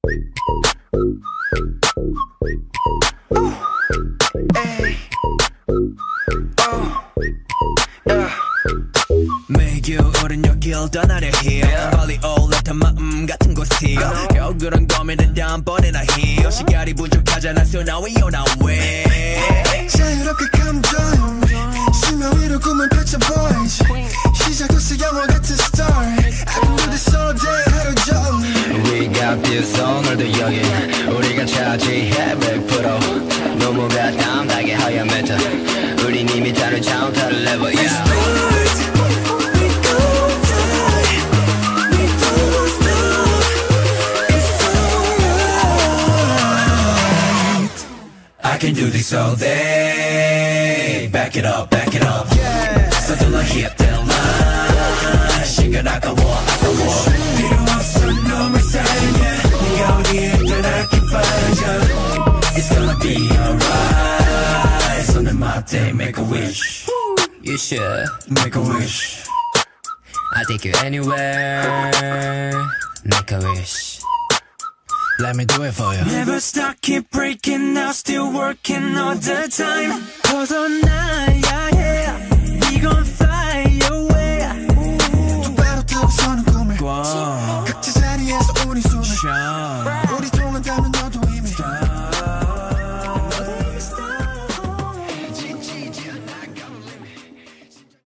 매일 오른 여길 떠나려 해 빨리 올라탄 마음 같은 곳이요 겨울은 고민은 다음번에나 해요 시간이 부족하잖아 so now we on our way 자유롭게 감정 심야 위로 꿈을 펼쳐 boys 시작됐어 영화 같은 story I can do this all day 하루 종일 We got this 오늘도 여기 우리가 차지해 100% 너무가 담백하게 하얀 메타 우린 이미 다른 차원 다른 레벨 yeah. I can do this all day Back it up, yeah. 서둘러 hit that line 시간 아까워 필요 없어 놈을 사랑해 네가 어디에 있든 I can find you It's gonna be alright 손을 맞대 make a wish You should make a wish I'll take you anywhere Make a wish Let me do it for you Never stop, keep breaking now Still working all the time 벗어나야 해 We gon' fly